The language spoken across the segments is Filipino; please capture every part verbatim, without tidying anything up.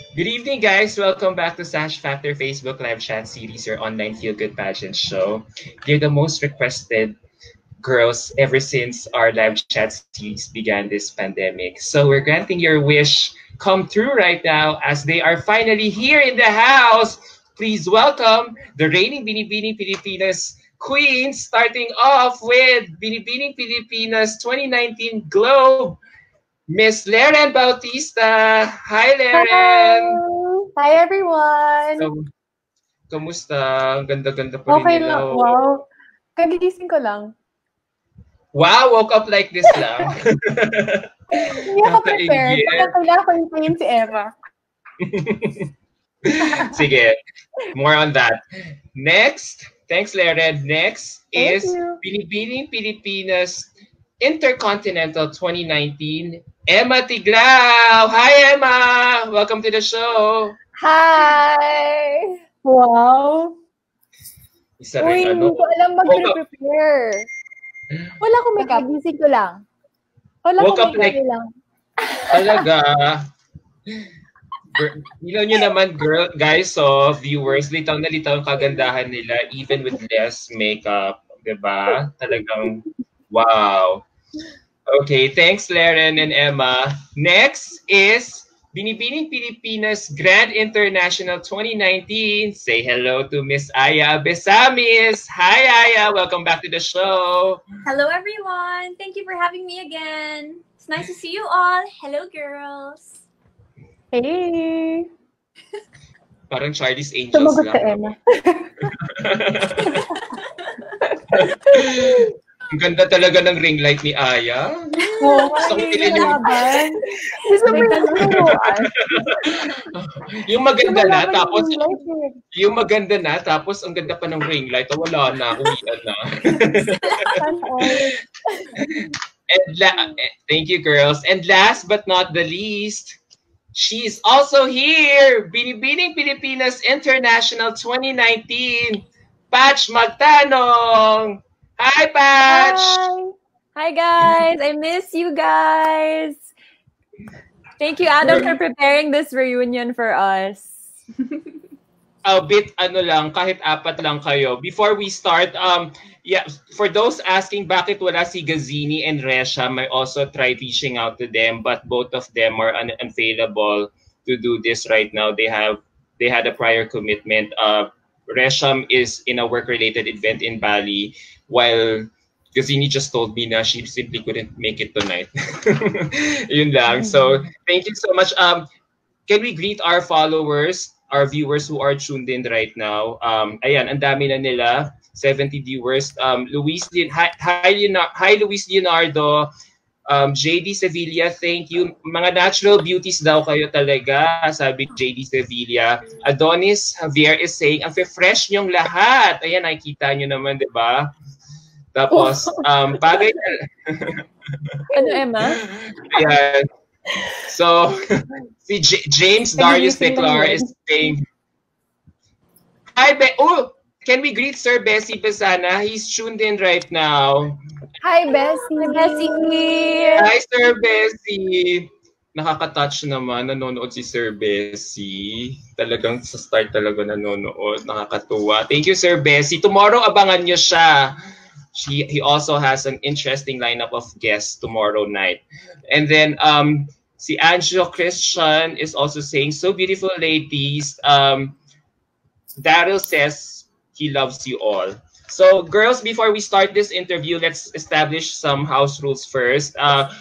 Good evening, guys. Welcome back to Sash Factor Facebook Live Chat Series, your online feel-good pageant show. You're the most requested girls ever since our live chat series began this pandemic. So we're granting your wish come true right now as they are finally here in the house. Please welcome the reigning Binibining Pilipinas queen, starting off with Binibining Pilipinas twenty nineteen Globe, Miss Leren Bautista. Hi, Hi! Leren! Hi, everyone! Kam- Kamusta? Ang ganda-ganda pa rin Okay nila. lang. Oh. Wow. Kagigising ko lang. Wow, woke up like this lang. Hindi ako prepared. Kakaingit. Kaya kailangan ko hintayin si Emma. Sige, more on that. Next, thanks Leren. Next Thank is you. Binibining Pilipinas Intercontinental twenty nineteen, Emma Tiglao. Hi, Emma! Welcome to the show. Hi! Wow! Isa Uy, rin, hindi ano? ko alam mag-prepare. Wala akong makeup. Kagigising ko lang. Wala Woke up akong makeup like- lang. Talaga. Ilaw nyo naman, girl, guys, so viewers, litaw na litaw ang kagandahan nila even with less makeup. Diba? Talagang, wow. Okay, thanks, Leren and Emma. Next is Binibining Pilipinas Grand International twenty nineteen. Say hello to Miss Aya Abesamis. Hi, Aya. Welcome back to the show. Hello, everyone. Thank you for having me again. It's nice to see you all. Hello, girls. Hey! Parang Charlie's Angels Sumagot lang. ka, Emma. Ang ganda talaga ng ring light ni Aya. Oo, Gusto ko hindi pilin na yung- laban. Gusto mo yung turuan. Yung maganda na, Lumalaban tapos yung light eh. yung maganda na, tapos ang ganda pa ng ring light. Oh, wala na, uwian na. Sana all. And la- eh, thank you, girls. And last but not the least, she's also here. Binibining Pilipinas International twenty nineteen, Patch Magtanong. Hi, Patch! Hi. Hi, guys. I miss you guys. Thank you, Adam, for preparing this reunion for us. A bit ano lang, kahit apat lang kayo. Before we start, um, yeah, for those asking bakit wala si Gazini and Resha, I also tried reaching out to them, but both of them are un- unavailable to do this right now. They have they had a prior commitment. Uh, Resham is in a work-related event in Bali, while Gazini just told me na she simply couldn't make it tonight. Yun lang. So, thank you so much. Um, can we greet our followers, our viewers who are tuned in right now? Um, ayan, ang dami na nila. seventy viewers. Um, Luis, hi, hi, Leonardo, hi, Luis Leonardo. Um, J D Sevilla, thank you. Mga natural beauties daw kayo talaga, sabi J D Sevilla. Adonis Javier is saying, ang fresh nyong lahat. Ayan, nakikita nyo naman, di ba? Tapos, um, bagay na... Ano, Emma? Ayan. So, si J- James Darius Declar is saying, Hi, Be- oh, can we greet Sir Bessie Besana? He's tuned in right now. Hi, Bessie. Bessie. Hi, Sir Bessie. Nakaka-touch naman, nanonood si Sir Bessie. Talagang sa start talaga nanonood. Nakakatuwa. Thank you, Sir Bessie. Tomorrow, abangan nyo siya. She, he also has an interesting lineup of guests tomorrow night. And then, um, si Angelo Christian is also saying, so beautiful, ladies. Um, Daryl says he loves you all. So, girls, before we start this interview, let's establish some house rules first. Uh,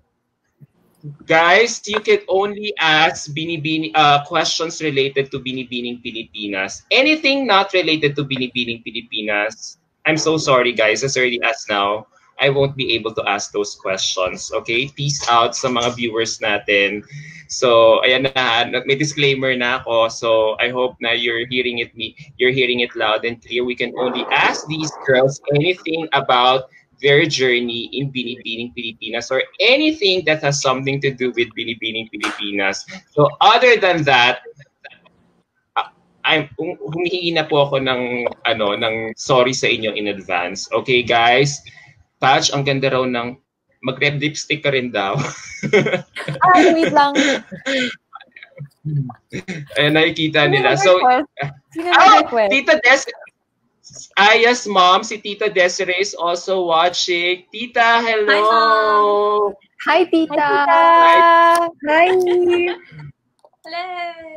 guys, you can only ask Binibining uh, questions related to Binibining Pilipinas. Anything not related to Binibining Pilipinas, I'm so sorry, guys. As early as now, I won't be able to ask those questions. Okay? Peace out sa mga viewers natin. So, ayan na, may disclaimer na ako. So, I hope na you're hearing it me, you're hearing it loud and clear. We can only ask these girls anything about their journey in Binibining Pilipinas or anything that has something to do with Binibining Pilipinas. So, other than that, I'm um, humihingi na po ako ng ano ng sorry sa inyo in advance. Okay, guys? Patch, ang ganda raw ng mag-red lipstick ka rin daw. Ay, wait lang. Ayan, nakikita Sino nila. So, nag-request? Sino oh, nag-request? Tita Des, Aya's mom, si Tita Desiree is also watching. Tita, Hi, Mom. hello! Hi, Hi, tita. tita! Hi. Hello.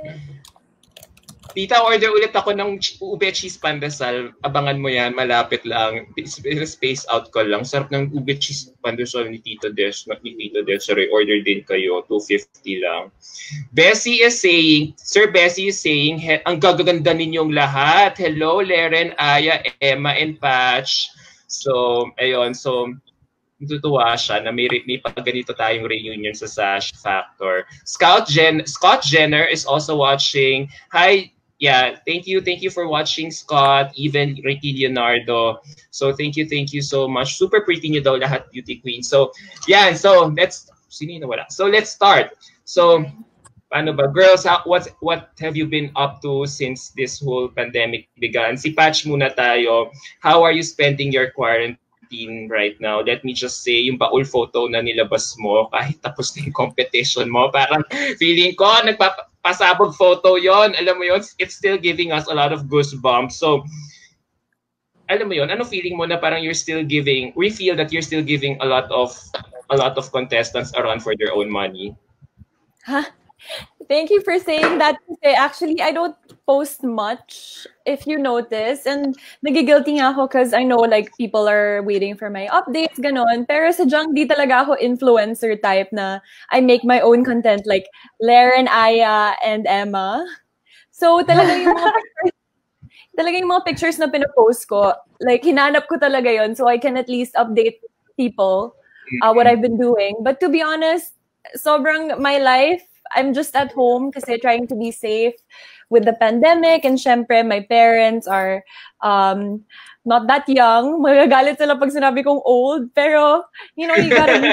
Tita, order ulit ako ng ch- ube cheese pandesal. Abangan mo yan, malapit lang. Space out ko lang. Sarap ng ube cheese pandesal ni Tito Des, ni Tito Desiree. Order din kayo, two fifty lang. Bessie is saying, Sir Bessie is saying, he, ang gagaganda ninyong lahat. Hello, Leren, Aya, Emma, and Patch. So, ayun. So, natutuwa siya na may, may pag ganito tayong reunion sa Sash Factor. Scout Jen, Scott Jenner is also watching. Hi, yeah, thank you. Thank you for watching, Scott. Even Ricky Leonardo. So, thank you, thank you so much. Super pretty niyo daw lahat, beauty queen. So, yeah, so let's, sino na wala? So, let's start. So, ano ba, girls, how, what, what have you been up to since this whole pandemic began? Si Patch muna tayo. How are you spending your quarantine right now? Let me just say, yung baul photo na nilabas mo, kahit tapos na yung competition mo, parang feeling ko, nagpapasabog photo yon. Alam mo yon, it's still giving us a lot of goosebumps. So, alam mo yon, ano feeling mo na parang you're still giving, we feel that you're still giving a lot of, a lot of contestants a run for their own money? Huh? Thank you for saying that. Actually, I don't post much, if you notice. And nagigilty nga ako because I know like people are waiting for my updates, ganon. Pero sadyang di talaga ako influencer type na I make my own content like Leren, Aya, and Emma. So talaga yung mga pictures, talaga yung mga pictures na pinopost ko, like hinanap ko talaga yon so I can at least update people uh, what I've been doing. But to be honest, sobrang my life, I'm just at home kasi trying to be safe with the pandemic, and syempre my parents are um not that young. Magagalit sila pag sinabi kong old, pero you know, you gotta be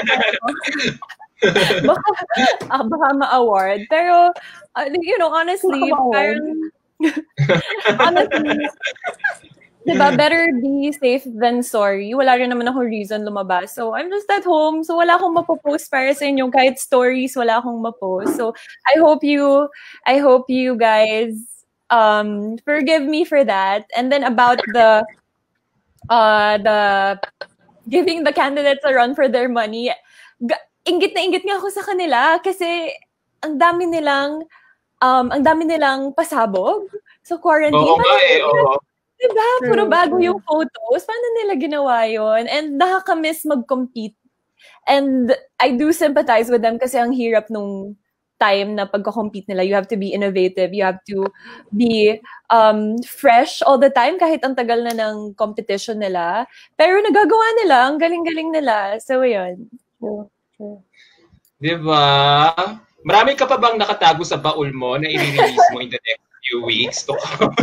baka, uh, baka ma-award. Pero uh, you know, honestly, parang honestly, diba, better be safe than sorry. Wala rin naman akong reason lumabas. So, I'm just at home. So, wala akong mapopost para sa inyo. Kahit stories, wala akong mapost. So, I hope you, I hope you guys um, forgive me for that. And then about the, uh, the giving the candidates a run for their money, ga- inggit na inggit nga ako sa kanila kasi ang dami nilang, um, ang dami nilang pasabog sa quarantine. Oo nga eh, oo. Diba? Puro bago yung photos. Paano nila ginawa yun? And nakaka-miss mag-compete. And I do sympathize with them kasi ang hirap nung time na pagka-compete nila. You have to be innovative. You have to be um, fresh all the time kahit ang tagal na ng competition nila. Pero nagagawa nila. Ang galing-galing nila. So, yun. True. True. Diba? Marami ka pa bang nakatago sa baul mo na i-release mo in the next few weeks to come?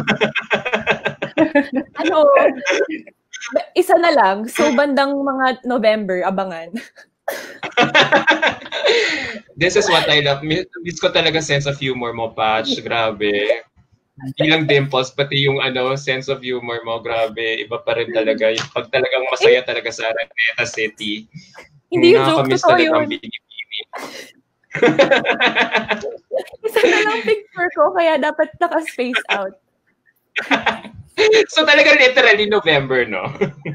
Ano, isa na lang. So, bandang mga November, abangan. This is what I love. Miss, miss ko talaga sense of humor mo, Patch. Grabe. Hindi lang dimples, pati yung ano, sense of humor mo. Grabe. Iba pa rin talaga. Yung pag talagang masaya talaga sa Araneta City. Hindi yung joke, nakakamiss totoo talaga ang yun. Binibining. Isa na lang picture ko, kaya dapat naka-space out. So talaga literally November, no?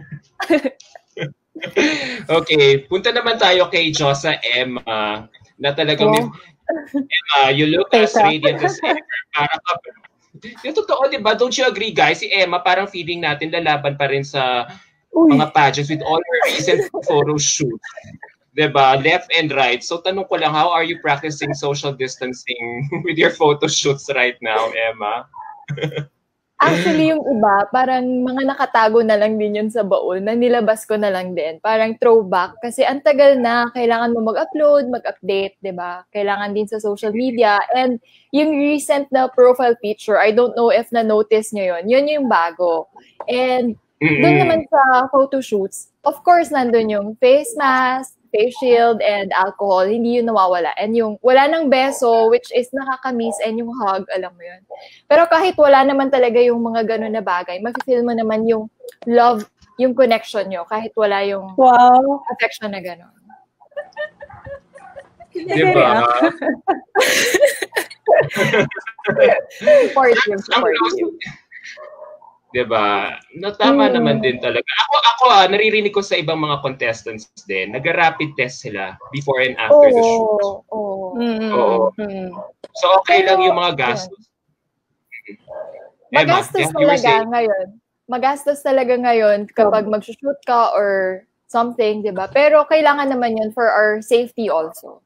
Okay, punta naman tayo kay Josa Emma. Na talagang Wow. Emma, you look as radiant as ever. Para ka, yung totoo, di ba? Don't you agree, guys? Si Emma, parang feeling natin lalaban pa rin sa Uy. mga pageants with all her recent photo shoots. Diba? Left and right. So tanong ko lang, how are you practicing social distancing with your photo shoots right now, Emma? Actually, yung iba, parang mga nakatago na lang din yun sa baul na nilabas ko na lang din. Parang throwback. Kasi ang tagal na, kailangan mo mag-upload, mag-update, di ba? Kailangan din sa social media. And yung recent na profile picture, I don't know if na-notice nyo yun. Yun yung bago. And doon naman sa photo shoots, of course, nandun yung face mask, face shield, and alcohol. Hindi yun nawawala. And yung wala ng beso, which is nakakamiss, and yung hug, alam mo yun. Pero kahit wala naman talaga yung mga ganun na bagay, mafe-feel mo naman yung love, yung connection nyo, kahit wala yung Wow. affection na ganun. Diba? Supportive, supportive. Diba? No, tama Mm. naman din talaga. Ako, ako ah, naririnig ko sa ibang mga contestants din, nag-rapid test sila before and after the shoot. Oo. Oo. Mm. Oo. Mm. So, okay Pero, lang yung mga gastos. Emma, Magastos yeah, you were talaga saying? ngayon. Magastos talaga ngayon kapag mag-shoot ka or something, di ba? Pero kailangan naman yun for our safety also.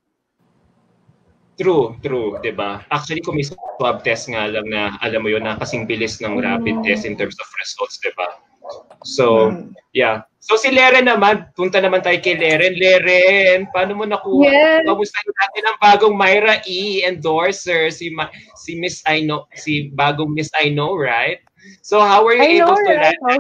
True, true, 'di ba? Actually, kung may swab test nga lang na alam mo 'yun na kasing bilis ng rapid test in terms of results, 'di ba? So, yeah. So si Leren naman, punta naman tayo kay Leren. Leren, paano mo nakuha? Yes. Kamusta natin ang bagong Myra E endorser si Ma- si Miss I Know, si bagong Miss I Know, right? So how were you I know, able to right? land?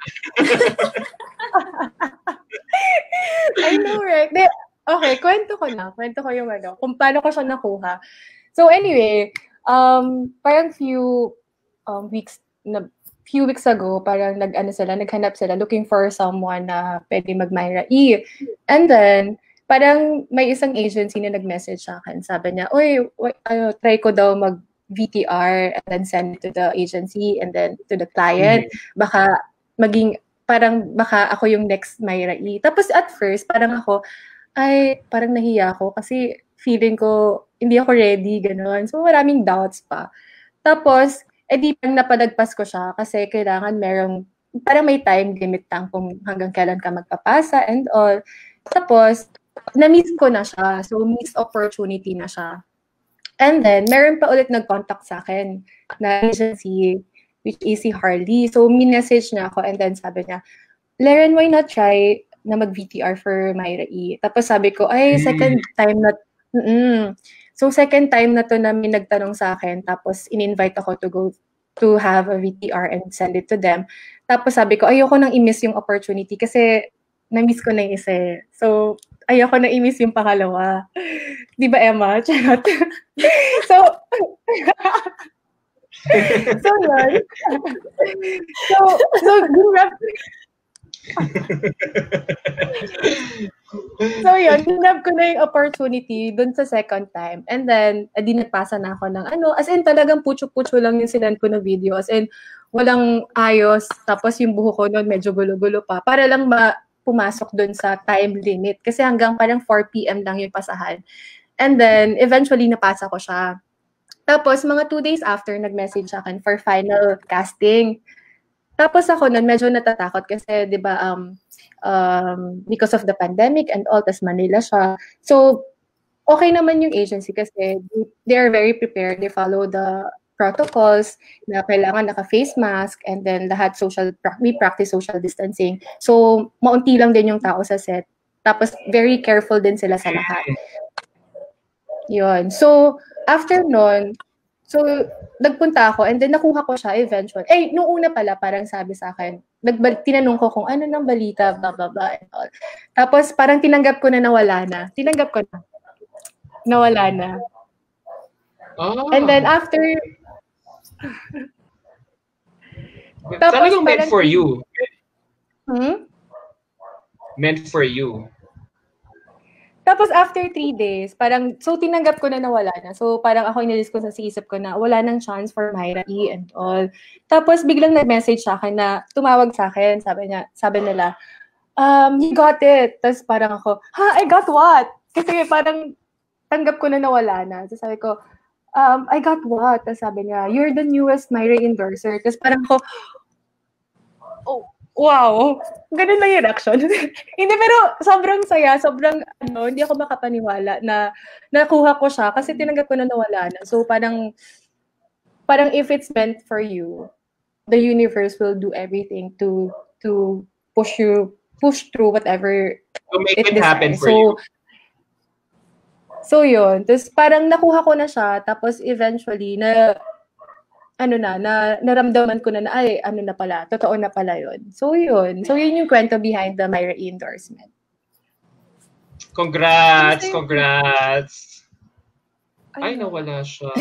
I know, right? De, okay, kwento ko na. Kwento ko yung ano, kung paano ko siya nakuha. So anyway, um, parang few um, weeks na few weeks ago, parang nag-ano sila, naghanap sila, looking for someone na pwede mag-Myra E. And then, parang may isang agency na nag-message sa akin. Sabi niya, uy, w- ano, try ko daw mag-V T R and then send it to the agency and then to the client. Baka maging, parang baka ako yung next Myra E. Tapos at first, parang ako, ay, parang nahiya ako kasi feeling ko, hindi ako ready, gano'n. So, maraming doubts pa. Tapos, edi pang napadagpas ko siya kasi kailangan merong, parang may time limit lang kung hanggang kailan ka magpapasa and all. Tapos, na-miss ko na siya. So, missed opportunity na siya. And then, meron pa ulit nag-contact sa akin na agency, which is si Harley. So, minessage niya ako and then sabi niya, Leren, why not try na mag-V T R for Myra E? Tapos sabi ko, ay, second time na, mm-mm. So, second time na to na may nagtanong sa akin, tapos in-invite ako to go to have a V T R and send it to them. Tapos sabi ko, ayoko nang i-miss yung opportunity kasi na-miss ko na yung isa eh. So, ayoko na i-miss yung pangalawa. Di ba, Emma? Charot. so, so, yun. so, so, ginrap, so yun, ginrap ko na yung opportunity dun sa second time. And then, edi nagpasa na ako ng ano, as in talagang putyo-putyo lang yung sinend ko na video. As in, walang ayos. Tapos yung buho ko nun medyo gulo-gulo pa. Para lang ma pumasok dun sa time limit. Kasi hanggang parang four p.m. lang yung pasahan. And then, eventually, napasa ko siya. Tapos, mga two days after, nag-message sa akin for final casting. Tapos ako nun, medyo natatakot kasi, di ba, um, um, because of the pandemic and all, tas Manila siya. So, okay naman yung agency kasi they are very prepared. They follow the protocols na kailangan naka-face mask and then lahat social, we practice social distancing. So, maunti lang din yung tao sa set. Tapos, very careful din sila sa lahat. Yun. So, after nun, so, nagpunta ako and then nakuha ko siya eventually. Eh, nung una pala, parang sabi sa akin, nagbal- tinanong ko kung ano ng balita, blah, blah, blah, and all. Tapos, parang tinanggap ko na nawala na. Tinanggap ko na. Nawala na. Oh. And then, after... Tapos, talagang meant for you. Hmm? Meant for you. Tapos after three days, parang, so tinanggap ko na nawala na. So parang ako inilis ko sa isip ko na wala nang chance for Myra E and all. Tapos biglang nag-message sa akin na tumawag sa akin. Sabi niya, sabi nila, um, you got it. Tapos parang ako, ha, I got what? Kasi parang tanggap ko na nawala na. Tapos sabi ko, um, I got what? Tapos sabi niya, you're the newest Myra endorser. Tapos parang ako, oh, wow, ganun lang yung reaction. Hindi, pero sobrang saya, sobrang, ano, hindi ako makapaniwala na nakuha ko siya kasi tinanggap ko na nawala na. So, parang, parang if it's meant for you, the universe will do everything to, to push you, push through whatever to make it, it happen decides. for So, you. So, yun. Tapos, parang nakuha ko na siya. Tapos, eventually, na, ano na, na naramdaman ko na na, ay, ano na pala, totoo na pala yun. So, yun. So, yun yung kwento behind the Myra E endorsement. Congrats! Congrats! Ay, nawala siya.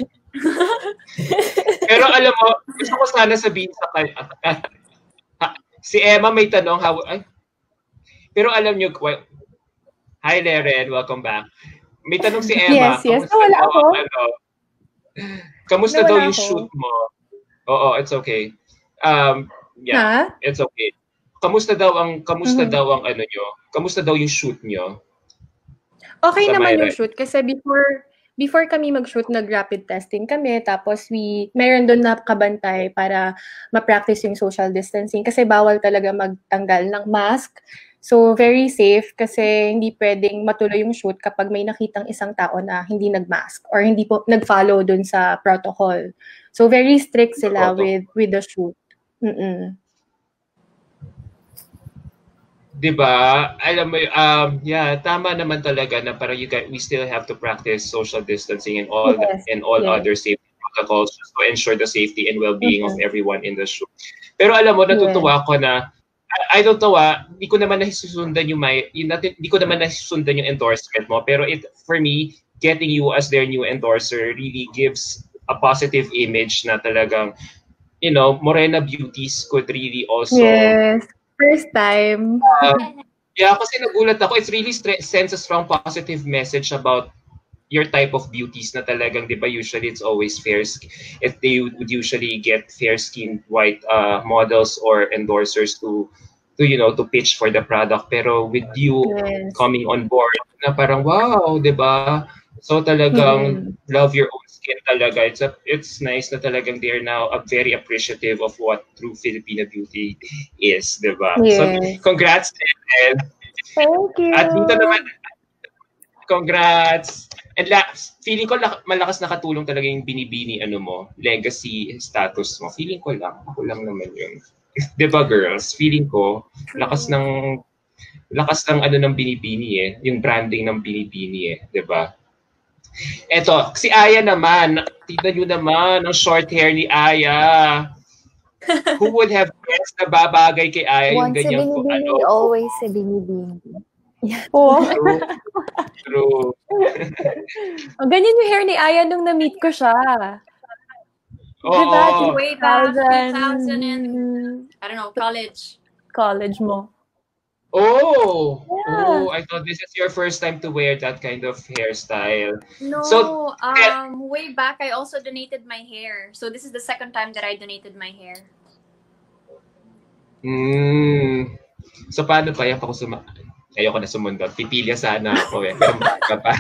Pero alam mo, gusto ko sana sabihin sa kanya, si Emma may tanong, how, ay, pero alam nyo, hi Leren, welcome back. May tanong si Emma. Yes, yes. So, wala ako. Ano, Kamusta daw Nawala yung ako. shoot mo? Oo, it's okay. Um, yeah, Ha? it's okay. Kamusta daw ang kamusta Mhm. daw ang ano nyo? Kamusta daw yung shoot nyo? Okay Sa naman Myra? yung shoot kasi before before kami mag-shoot, nag-rapid testing kami. Tapos we, meron doon na kabantay para ma-practice yung social distancing kasi bawal talaga magtanggal ng mask. So, very safe kasi hindi pwedeng matuloy yung shoot kapag may nakitang isang tao na hindi nag-mask or hindi po nag-follow doon sa protocol. So, very strict sila Protocol. with with the shoot. Mm-mm. Diba? Alam mo, y- um, yeah, tama naman talaga na parang you guys, we still have to practice social distancing and all the, Yes, and all yes. other safety protocols just to ensure the safety and well-being of Mhm. everyone in the show. Pero alam mo, natutuwa ako na I, I don't know ah, hindi ko naman nasusundan yung may, yung natin, hindi ko naman nasusundan yung endorsement mo, pero it for me, getting you as their new endorser really gives a positive image na talagang, you know, Morena beauties could really also Yes. First time. Uh, yeah, kasi nagulat ako. It's really stre- sends a strong positive message about your type of beauties na talagang, di ba, usually it's always fair skin. If they would usually get fair-skinned white uh, models or endorsers to, to, you know, to pitch for the product. Pero with you Yes. coming on board, na parang, wow, di ba? So talagang Mm-mm. love your own skin talaga. It's a, it's nice na talagang they're now a very appreciative of what true Filipino beauty is, di ba? So Yes. congrats, Ellen. Thank you. At dito naman, congrats. And la, feeling ko la, malakas nakatulong talaga yung binibini ano mo, legacy status mo. Feeling ko lang, ako lang naman yun. 'Di ba girls? Feeling ko lakas ng lakas ng ano ng binibini eh, yung branding ng binibini eh, 'di ba? Eto, si Aya naman, tignan nyo naman ang short hair ni Aya. Who would have guessed na babagay kay Aya yung Once a ganyan ko, binibini, ano? always a binibini. Oh. True. True. Oh, ganyan yung hair ni Aya nung na-meet ko siya. Oo. Diba? Way back, two thousand two thousand and, I don't know, college. college mo. Oh, Yeah. oh! I thought this is your first time to wear that kind of hairstyle. No, So, um, way back, I also donated my hair. So this is the second time that I donated my hair. mm, so paano pa yan ako suma... Ayoko na sumundot. Pipilya sana ako eh. Pero baka pa.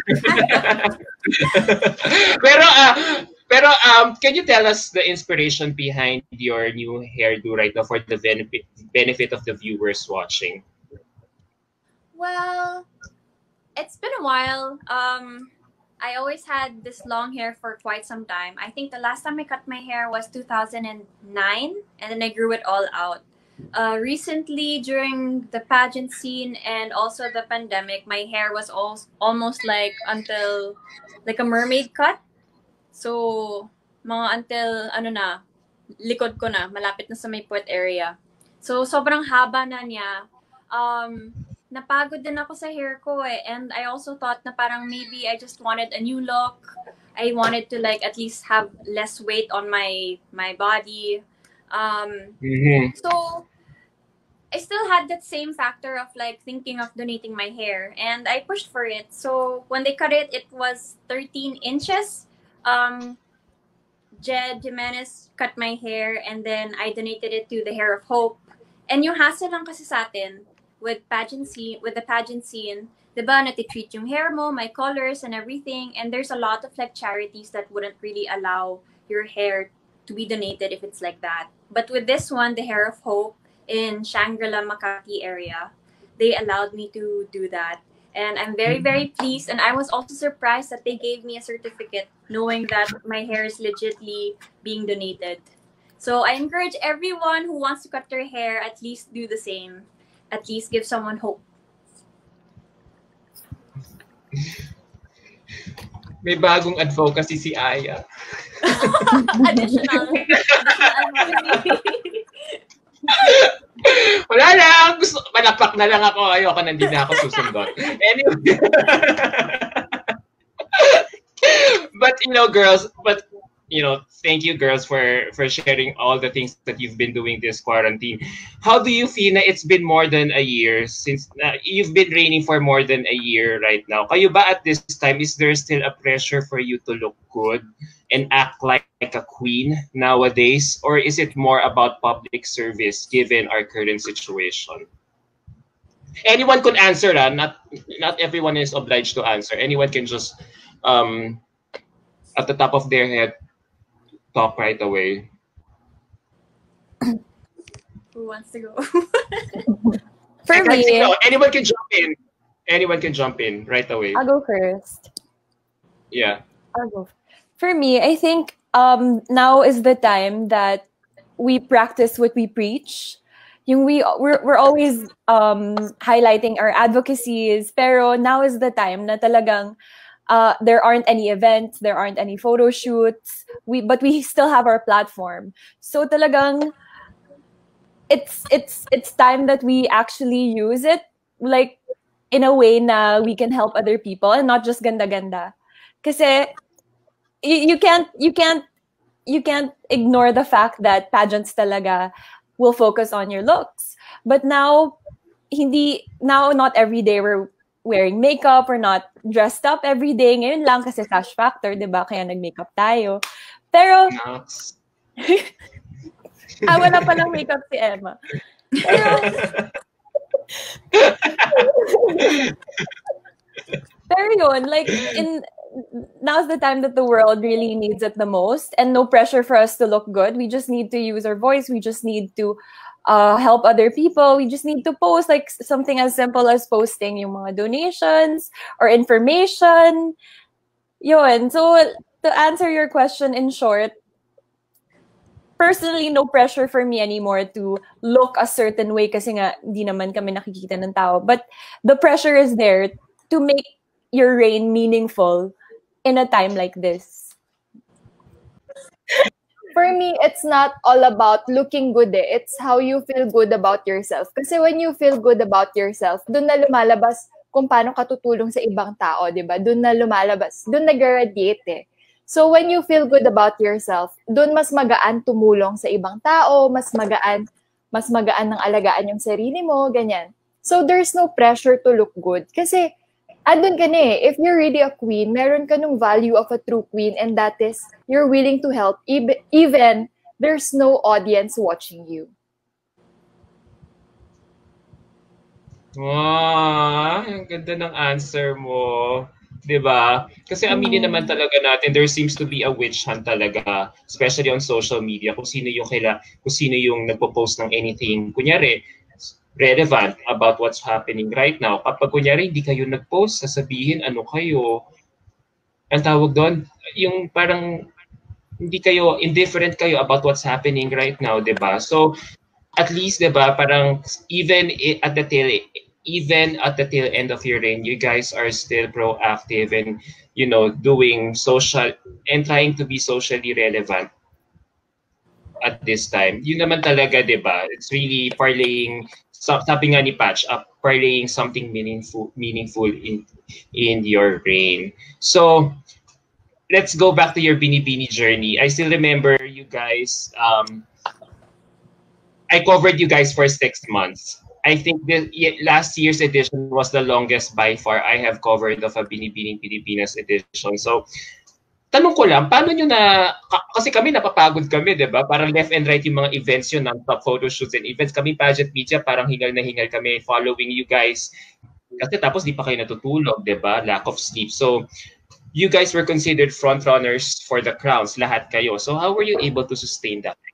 pero, uh, pero um, can you tell us the inspiration behind your new hairdo right now for the benefit benefit of the viewers watching? Well, it's been a while. Um, I always had this long hair for quite some time. I think the last time I cut my hair was two thousand nine, and then I grew it all out. Uh, recently, during the pageant scene and also the pandemic, my hair was al- almost like until like a mermaid cut. So, mga until ano na, likod ko na, malapit na sa may puwet area. So, sobrang haba na niya. Um, napagod din ako sa hair ko eh. And I also thought na parang maybe I just wanted a new look. I wanted to like at least have less weight on my my body. Um, Mm-hmm. so, I still had that same factor of like thinking of donating my hair, and I pushed for it. So when they cut it, it was thirteen inches. Um, Jed Jimenez cut my hair, and then I donated it to the Hair of Hope. And yung hassle lang kasi sa atin with pageant scene, with the pageant scene, diba, natitreat yung hair mo, my colors and everything, and there's a lot of like charities that wouldn't really allow your hair to be donated if it's like that. But with this one, the Hair of Hope in Shangri-La, Makati area, they allowed me to do that. And I'm very, very pleased. And I was also surprised that they gave me a certificate knowing that my hair is legitimately being donated. So I encourage everyone who wants to cut their hair, at least do the same. At least give someone hope. May bagong advocacy si Aya. Additional. Additional. Wala lang. Gusto, malakpak na lang ako. Ayoko, nandito na ako susundot. Anyway. But, you know, girls, but, you know, thank you, girls, for, for sharing all the things that you've been doing this quarantine. How do you feel na it's been more than a year since uh, you've been reigning for more than a year right now? Kayo ba at this time, is there still a pressure for you to look good and act like, like a queen nowadays? Or is it more about public service given our current situation? Anyone could answer that. Not not everyone is obliged to answer. Anyone can just um at the top of their head talk right away. Who wants to go? For I me, no, anyone can jump in. Anyone can jump in right away. I'll go first. Yeah. I'll go. For me, I think um, now is the time that we practice what we preach. Yung we we're, we're always um, highlighting our advocacies, pero now is the time na talagang uh, there aren't any events, there aren't any photo shoots, we but we still have our platform. So talagang it's it's it's time that we actually use it like in a way na we can help other people and not just ganda-ganda. Kasi you, you can't you can't you can't ignore the fact that pageants talaga will focus on your looks. But now hindi now not every day we're wearing makeup, we're not dressed up every day. Ngayon lang kasi cash factor, 'di ba? Kaya nag-makeup tayo. Pero ah, wala palang makeup si Emma. Pero, pero yun, like, in, now's the time that the world really needs it the most, and no pressure for us to look good. We just need to use our voice. We just need to uh, help other people. We just need to post, like, something as simple as posting yung mga donations or information. Yun. So, to answer your question in short, personally, no pressure for me anymore to look a certain way kasi nga di naman kami nakikita ng tao. But the pressure is there to make your reign meaningful in a time like this. For me, it's not all about looking good eh. It's how you feel good about yourself. Kasi when you feel good about yourself, dun na lumalabas kung paano ka tutulong sa ibang tao, di ba? Dun na lumalabas. Dun nag-radiate eh. So when you feel good about yourself, doon mas magaan tumulong sa ibang tao, mas magaan, mas magaan ng alagaan yung sarili mo, ganyan. So there's no pressure to look good. Kasi andun ka na eh. If you're really a queen, meron ka nung value of a true queen, and that is you're willing to help even there's no audience watching you. Wow, ang ganda ng answer mo. 'Di ba? Kasi aminin Mm. naman talaga natin, there seems to be a witch hunt talaga, especially on social media, kung sino yung kaila, kung sino yung nagpo-post ng anything, kunyari, relevant about what's happening right now. Kapag kunyari hindi kayo nag-post, sasabihin ano kayo, ang tawag doon, yung parang hindi kayo, indifferent kayo about what's happening right now, 'di ba? So, at least, 'di ba, parang even i- at the tail even at the tail end of your reign, you guys are still proactive and, you know, doing social and trying to be socially relevant at this time. Yun naman talaga, di ba? It's really parlaying, sabi nga ni Patch, uh, parlaying something meaningful meaningful in in your reign. So, let's go back to your Binibini journey. I still remember you guys, um, I covered you guys for six months. I think the last year's edition was the longest by far I have covered of a Binibining Pilipinas edition. So, tanong ko lang, paano nyo na, kasi kami napapagod kami, di ba? Parang left and right yung mga events yun, non-stop photo shoots and events. Kami pageant media, parang hingal na hingal kami following you guys. Kasi tapos di pa kayo natutulog, di ba? Lack of sleep. So, you guys were considered front runners for the crowns, lahat kayo. So, how were you able to sustain that?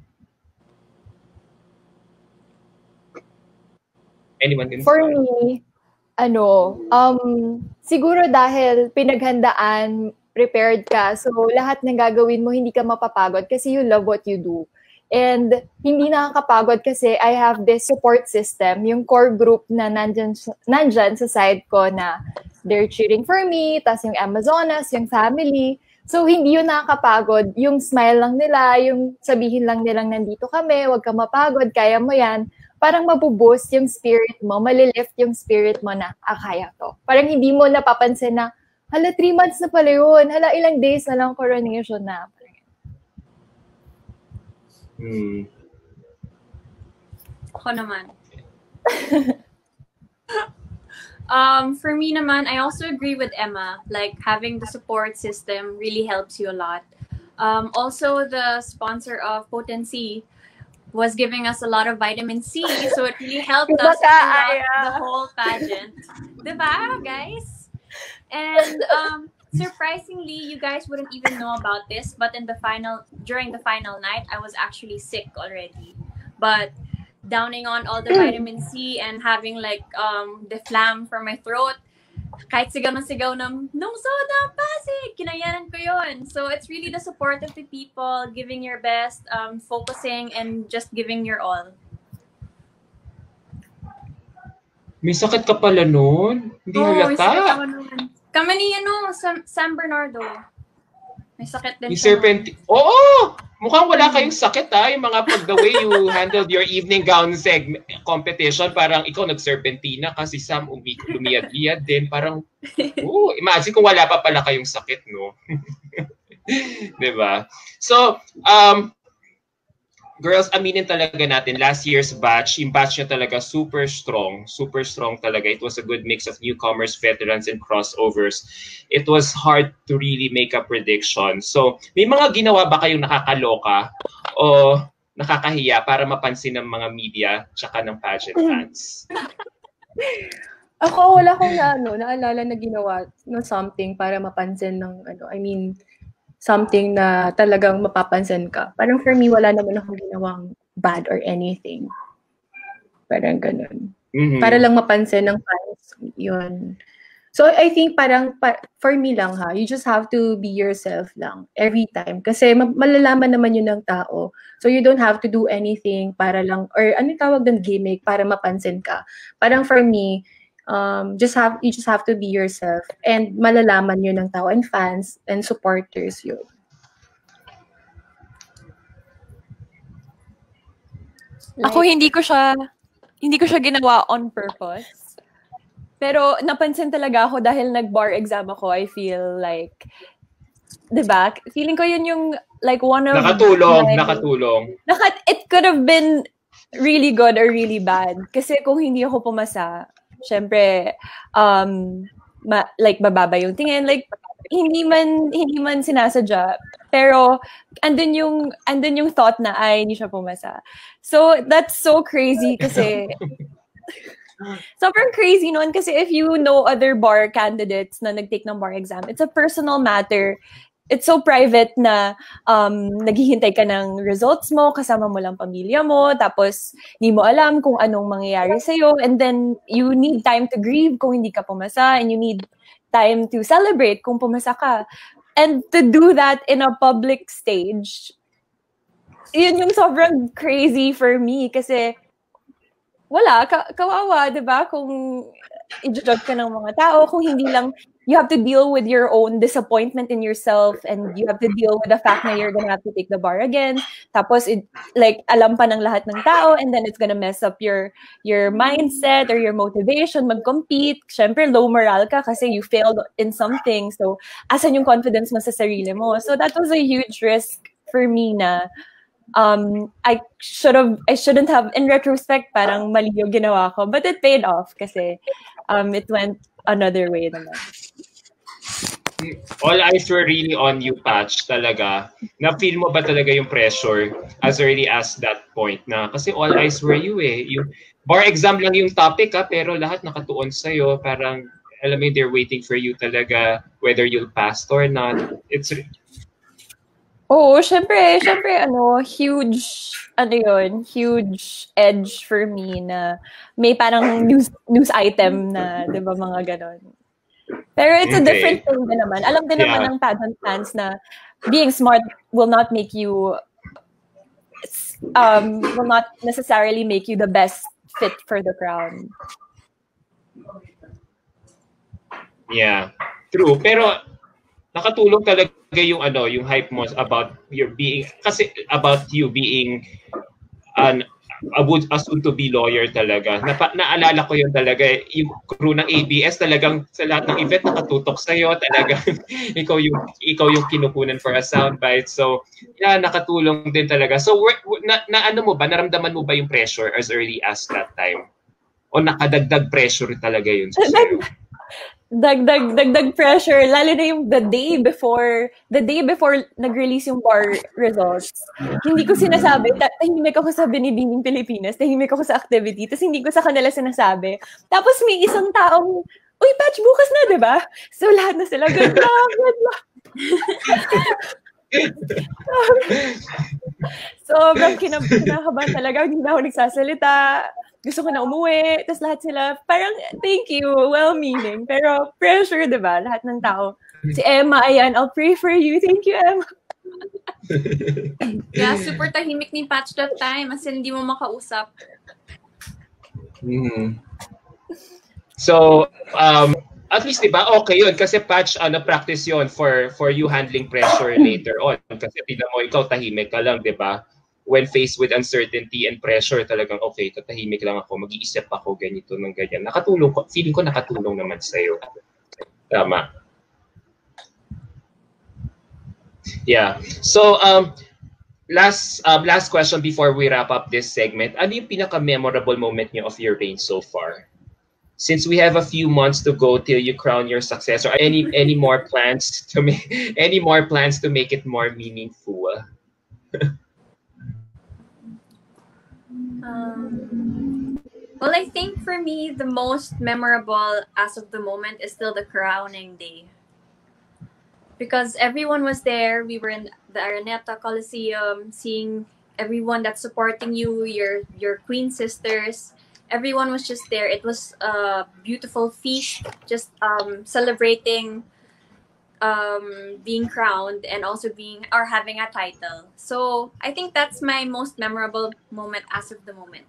Anyone can For start? me, ano, um, siguro dahil pinaghandaan, prepared ka, so lahat ng gagawin mo, hindi ka mapapagod kasi you love what you do. And hindi nakakapagod kasi I have this support system, yung core group na nandyan, nandyan sa side ko na they're cheering for me, tas yung Amazonas, yung family. So, hindi yun nakakapagod. Yung smile lang nila, yung sabihin lang nilang nandito kami, huwag ka mapagod, kaya mo yan. Parang mabuboost yung spirit mo, malilift yung spirit mo na, ah, kaya to. Parang hindi mo napapansin na, hala, three months na pala yun. Hala, ilang days na lang coronation na. Hmm. Ako naman. um, for me naman, I also agree with Emma. Like, having the support system really helps you a lot. Um, also, the sponsor of Potency was giving us a lot of vitamin C, so it really helped us throughout the whole pageant. Diba, guys? And um, surprisingly, you guys wouldn't even know about this, but in the final, during the final night, I was actually sick already. But downing on all the vitamin C and having like um, the phlegm from my throat, kahit sigaw ng sigaw ng nung soda Pasig, kinayanan ko yun. So it's really the support of the people, giving your best, um, focusing, and just giving your all. May sakit ka pala nun? Hindi Oo, may halata. sakit ako nun. Kami ni, ano, San, San Bernardo. May sakit din Yung siya. serpenti... Oo! Mukhang wala kayong sakit ha. Yung mga pag the way you handled your evening gown segment competition, parang ikaw nag-serpentina kasi Sam umi lumiyad-liyad din. Parang, oh, imagine kung wala pa pala kayong sakit, no? Diba? So, um, girls, aminin talaga natin, last year's batch, yung batch niya talaga super strong. Super strong talaga. It was a good mix of newcomers, veterans, and crossovers. It was hard to really make a prediction. So, may mga ginawa ba kayong nakakaloka o nakakahiya para mapansin ng mga media tsaka ng pageant fans? Ako, wala akong na, ano, naalala na ginawa na something para mapansin ng, ano, I mean, something na talagang mapapansin ka. Parang for me, wala naman akong ginawang bad or anything. Parang ganun. Mm-hmm. Para lang mapansin ng fans, yun. So, I think parang, pa, for me lang ha, you just have to be yourself lang every time. Kasi ma- malalaman naman yun ng tao. So, you don't have to do anything para lang, or ano tawag ng gimmick, para mapansin ka. Parang for me, Um, just have you just have to be yourself and malalaman yun ng tao and fans and supporters yun. Like, ako hindi ko siya hindi ko siya ginawa on purpose. Pero napansin talaga ako dahil nag-bar exam ako. I feel like, diba? Feeling ko yun yung like one of nakatulong, my, nakatulong. Nakat it could have been really good or really bad. Kasi kung hindi ako pumasa, syempre, um, ma- like, bababa yung tingin. Like, hindi man, hindi man sinasadya. Pero, andun yung, andun yung thought na, ay, hindi siya pumasa. So, that's so crazy kasi, sobrang crazy nun kasi if you know other bar candidates na nag-take ng bar exam, it's a personal matter. It's so private na um, naghihintay ka ng results mo, kasama mo lang pamilya mo, tapos hindi mo alam kung anong mangyayari sa'yo, and then you need time to grieve kung hindi ka pumasa, and you need time to celebrate kung pumasa ka. And to do that in a public stage, yun yung sobrang crazy for me kasi wala, ka- kawawa, diba? Kung i-judge ka ng mga tao, kung hindi lang, you have to deal with your own disappointment in yourself and you have to deal with the fact na you're gonna have to take the bar again. Tapos, it, like, alam pa ng lahat ng tao and then it's gonna mess up your your mindset or your motivation mag-compete. Siyempre, low morale ka kasi you failed in something. So, asan yung confidence mo sa sarili mo? So, that was a huge risk for me na um, I should have, I shouldn't have, in retrospect, parang mali yung ginawa ko. But it paid off kasi um, it went another way naman. All eyes were really on you, Patch, talaga. Na-feel mo ba talaga yung pressure as early as that point na? Kasi all eyes were you eh. Yung bar exam lang yung topic ha, pero lahat nakatuon sa'yo. Parang, alam mo, they're waiting for you talaga whether you'll pass or not. It's... Oo, syempre, syempre, ano, huge, ano yun, huge edge for me na may parang news news item na, di ba, mga ganon. Pero it's a different thing din naman. Alam din yeah. naman ng pageant fans na being smart will not make you, um, will not necessarily make you the best fit for the crown. Yeah, true. Pero nakatulong talaga yung ano, yung hype mo about your being, kasi about you being an a, a soon-to-be lawyer talaga. Na, naalala ko yun talaga, yung crew ng A B S talagang sa lahat ng event nakatutok sa'yo, talagang ikaw yung, ikaw yung kinukunan for a soundbite. So, yeah, nakatulong din talaga. So, na, na ano mo ba, naramdaman mo ba yung pressure as early as that time? O nakadagdag pressure talaga yun sa'yo? dagdag dagdag pressure, lalo na yung the day before the day before nag-release yung bar results. Hindi ko sinasabi, tahimik ako sa Binibining Pilipinas, tahimik ako sa activity, tapos hindi ko sa kanila sinasabi. Tapos may isang taong, uy, Patch, bukas na, di ba? So lahat na sila, good luck, good luck. Sobrang kinab- kinakabahan talaga, hindi na ako nagsasalita. Gusto ko na umuwi, tapos lahat sila, parang, thank you, well-meaning. Pero pressure, di ba? Lahat ng tao. Si Emma, ayan, I'll pray for you. Thank you, Emma. Yeah, super tahimik ni Patch that time, as in hindi mo makausap. Mm. So, um, at least, di ba, okay yun. Kasi Patch, ano, practice yun for, for you handling pressure later on. Kasi tignan mo, ikaw tahimik ka lang, di ba? When faced with uncertainty and pressure, talagang, okay, tatahimik lang ako, mag-iisip ako, ganito, ng ganyan. Nakatulong ko, feeling ko nakatulong naman sa'yo. Tama. Yeah. So, um, last um, last question before we wrap up this segment. Ano yung pinaka-memorable moment niyo of your reign so far? Since we have a few months to go till you crown your successor, any any more plans to make any more plans to make it more meaningful? Um, well, I think for me, the most memorable as of the moment is still the crowning day. Because everyone was there. We were in the Araneta Coliseum, seeing everyone that's supporting you, your your queen sisters. Everyone was just there. It was a beautiful feast, just um, celebrating um, being crowned and also being or having a title. So I think that's my most memorable moment as of the moment.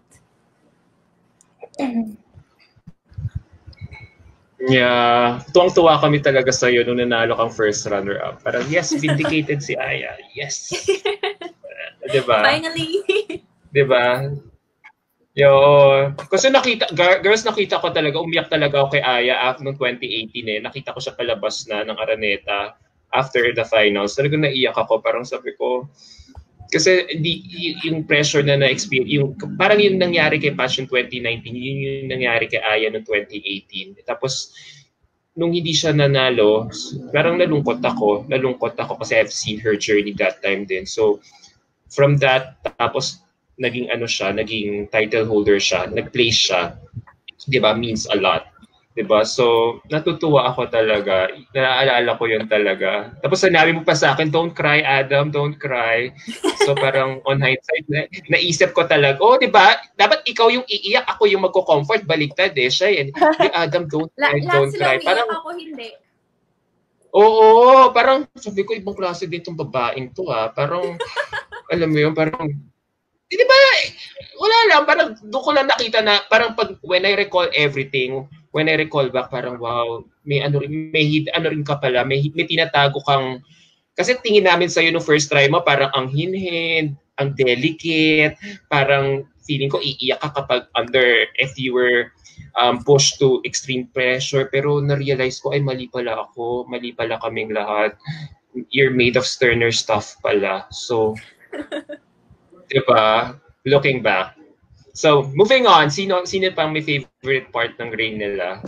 Yeah, tuwang-tuwa kami talaga sa iyo nung nanalo kang first runner-up. Parang yes, vindicated si Aya. Yes. Uh, 'Di ba? Finally. 'Di ba? Yo, kasi nakita girls nakita ko talaga, umiyak talaga ako kay Aya after noong twenty eighteen eh. Nakita ko siya palabas na ng Araneta after the finals. Talagang naiyak ako, parang sabi ko kasi di, yung pressure na na-experience, yung parang yung nangyari kay Passion twenty nineteen, yun yung nangyari kay Aya noong twenty eighteen. Tapos nung hindi siya nanalo, parang nalungkot ako. Nalungkot ako kasi I've seen her journey that time din. So from that, tapos naging ano siya, naging title holder siya, nag-place siya, 'di ba, means a lot. 'Di ba? So natutuwa ako talaga. Naaalala ko 'yun talaga. Tapos sinabi mo pa sa akin, don't cry Adam, don't cry. So parang on hindsight, na, naisip ko talaga, oh 'di ba? Dapat ikaw yung iiyak, ako yung magko-comfort, baliktad eh siya eh. Hey, Adam, don't cry, La- don't cry. Parang Parang ako hindi. Oo, parang sabi ko ibang klase din tong babaeng to ah. Parang alam mo 'yun, parang di ba, wala lang, parang doon ko lang nakita na, parang pag, when I recall everything, when I recall back, parang wow, may ano rin, may, ano rin ka pala, may, may tinatago kang, kasi tingin namin sa'yo no first try mo, parang ang hinhin, ang delicate, parang feeling ko iiyak ka kapag under, if you were um, pushed to extreme pressure, pero na-realize ko, ay mali pala ako, mali pala kaming lahat, you're made of sterner stuff pala, so, diba? Looking back. So, moving on, sino sino pang may favorite part ng reign nila?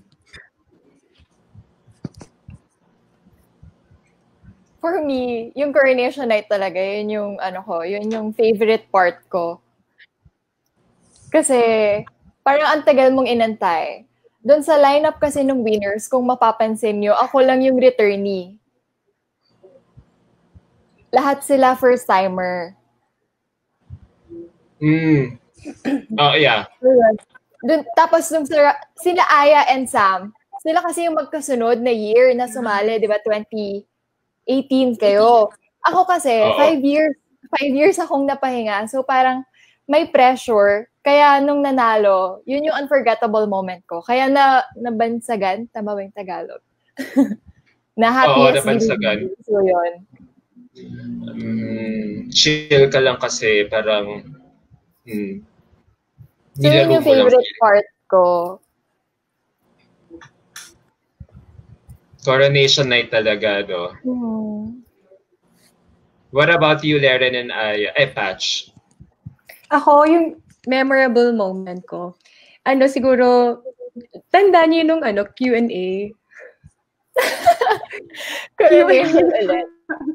For me, yung coronation night talaga, yun yung ano ko, yun yung favorite part ko. Kasi parang ang tagal mong inantay. Doon sa lineup kasi ng winners, kung mapapansin nyo, ako lang yung returnee. Lahat sila first-timer. Mm. Oh, yeah. Dun, tapos nung sila, sila Aya and Sam, sila kasi yung magkasunod na year na sumali, di ba, twenty eighteen kayo. Ako kasi, Oo. five years, five years akong napahinga. So parang may pressure. Kaya nung nanalo, yun yung unforgettable moment ko. Kaya na nabansagan, tama ba yung Tagalog? Na happiest. Oo, nabansagan. So yun. Um, chill ka lang kasi parang hmm, so yun yung favorite part ko. Coronation night talaga, no? Hmm. What about you, Leren and Aya? Eh, Patch. Ako, yung memorable moment ko, ano siguro, tandaan niyo nung ano, Q and A, Coronation ulit.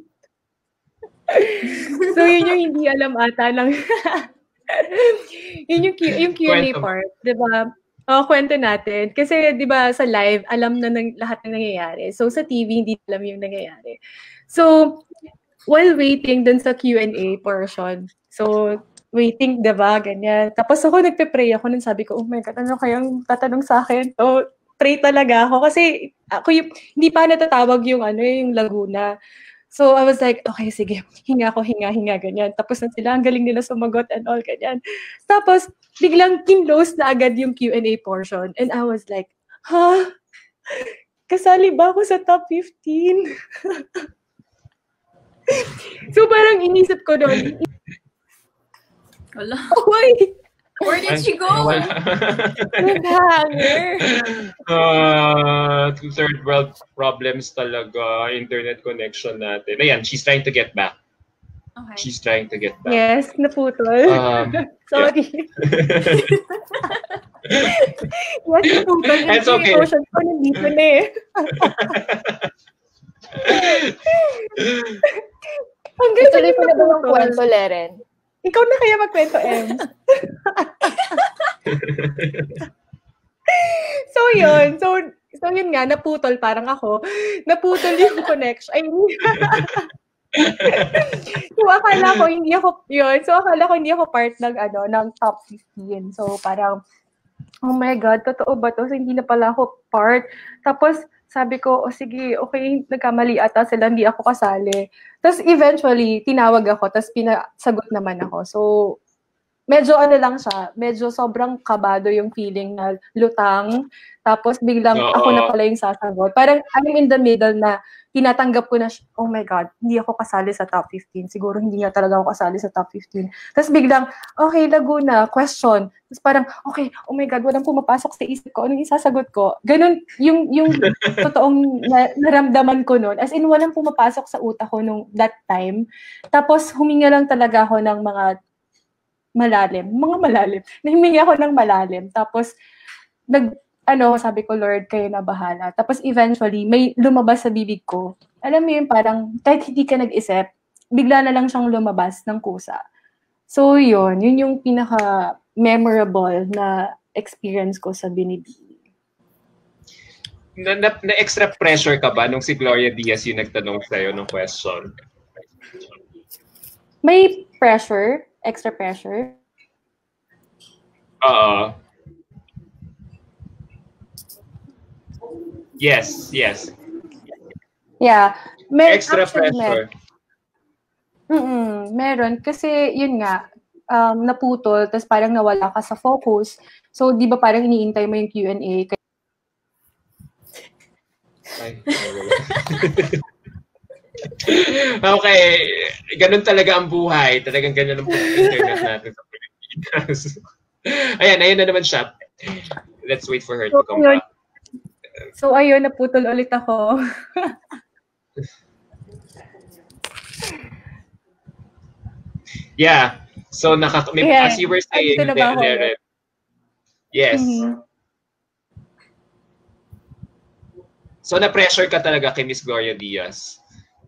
So, yun yung hindi alam ata ng... yun yung, Q- yung Q and A Kwento. part, di ba? O, kwento natin. Kasi, di ba, sa live, alam na ng lahat ng nangyayari. So, sa T V, hindi alam yung nangyayari. So, while waiting dun sa Q and A portion, so, waiting, di ba, ganyan. Tapos ako, nagpe-pray ako, nung sabi ko, oh my God, ano kayang tatanong sa akin? So, pray talaga ako. Kasi, ako yung, hindi pa natatawag yung, ano, yung Laguna. So, I was like, okay, sige, hinga ko, hinga, hinga, ganyan. Tapos na sila, ang galing nila sumagot and all, ganyan. Tapos, biglang kinlose na agad yung Q and A portion. And I was like, ha? Kasali ba ako sa top fifteen? So, parang inisip ko doon, Wala. oh, wait! Where did she go? Nag-hanger. Uh, third world problems talaga, internet connection natin. Ayan, she's trying to get back. Okay. She's trying to get back. Yes, naputol. Um, Sorry. Yes, naputol. It's okay. Yung emotions ko nandito na eh. Hanggang sa Ituloy ko na ba yung naputol. kwento, Leren? Ikaw na kaya magkwento, Em. So, yun. So, so, yun nga, naputol parang ako. Naputol yung connection. I mean, so, akala ko hindi ako, yun. So, akala ko hindi ako part ng, ano, ng top fifteen. So, parang, oh my God, totoo ba to? So, hindi na pala ako part. Tapos, sabi ko, oh sige, okay, nagkamali ata sila, hindi ako kasali. Tapos eventually, tinawag ako, tapos pinasagot naman ako. So, medyo ano lang siya, medyo sobrang kabado yung feeling na lutang. Tapos biglang Oo. ako na pala yung sasagot. Parang I'm in the middle na tinatanggap ko na, oh my God, hindi ako kasali sa top fifteen. Siguro hindi nga talaga ako kasali sa top fifteen. Tapos biglang, okay, Laguna, question. Tapos parang, okay, oh my God, walang pumapasok sa isip ko. Anong isasagot ko? Ganun, yung, yung totoong na, naramdaman ko noon. As in, walang pumapasok sa utak ko nung that time. Tapos huminga lang talaga ako ng mga malalim. Mga malalim. Nahimingi ako ng malalim. Tapos, nag, ano, sabi ko, Lord, kayo na bahala. Tapos eventually, may lumabas sa bibig ko. Alam mo yun, parang kahit hindi ka nag-isip, bigla na lang siyang lumabas ng kusa. So yun, yun yung pinaka-memorable na experience ko sa Binibining. Na, na, na extra pressure ka ba nung si Gloria Diaz yung nagtanong sa'yo ng question? May pressure, extra pressure. Oo. Yes, yes. Yeah. Mer- Extra actually, pressure. Mer- Mm-mm, meron. Kasi, yun nga, um, naputol, tapos parang nawala ka sa focus. So, di ba parang iniintay mo yung Q and A? Ay, okay. Ganun talaga ang buhay. Talagang ganyan ang internet natin sa Pilipinas. Ayan, ayun na naman siya. Let's wait for her to come back. So, ayun, naputol ulit ako. Yeah. So, nakaka- may, Yeah. as you were saying, Ay, dito na ba ako Leren. Yes. Mhm. So, na-pressure ka talaga kay Miss Gloria Diaz.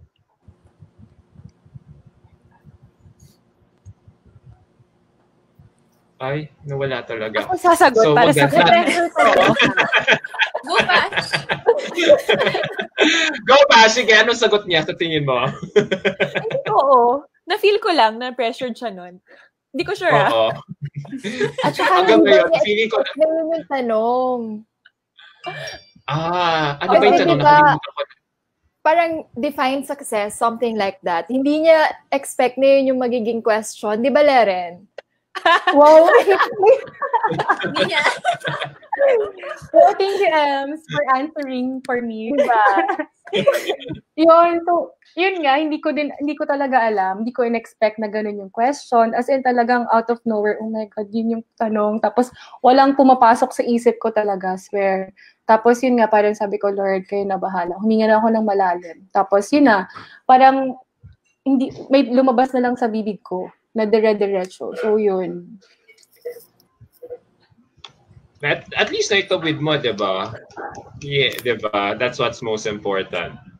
Ay, nawala talaga. Ako sasagot So, para wag sa na- pressure ko. Go Bash! Go ba? Sige, anong sagot niya sa tingin mo? Oo. Na-feel ko lang na pressured siya nun. Hindi ko sure ah. Oo. At saka, Hanggang hindi ngayon, ba feeling ko na, ganun yung tanong. ah, ano Kasi ba yung tanong? diba, Nakalimutan ko. Parang define success, something like that. Hindi niya expect na yun yung magiging question. Di ba, Leren? Wow! Hindi niya. Oh, thank you, Ems, for answering for me. Diba? Yun, so, yun nga, hindi ko din, hindi ko talaga alam, hindi ko in-expect na ganun yung question. As in, talagang out of nowhere, oh my God, yun yung tanong. Tapos, walang pumapasok sa isip ko talaga, swear. Tapos, yun nga, parang sabi ko, Lord, kayo na bahala. Huminga na ako ng malalim. Tapos, yun na, parang, hindi, may lumabas na lang sa bibig ko, na dire-diretso. So, yun. At, at least naitawid mo, di ba? Yeah, di ba? That's what's most important.